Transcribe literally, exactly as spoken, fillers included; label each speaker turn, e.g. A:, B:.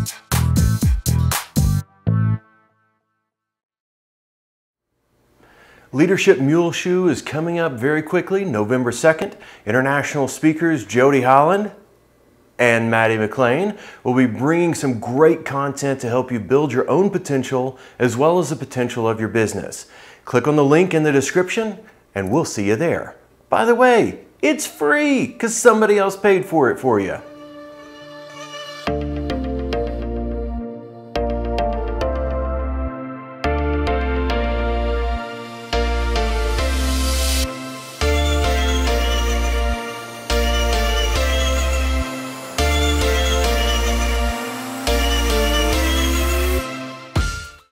A: Leadership Muleshoe is coming up very quickly, November second. International speakers Jody, Holland and Matty, McLain will be bringing some great content to help you build your own potential as well as the potential of your business. Click on the link in the description and we'll see you there. By the way, it's free because somebody else paid for it for you.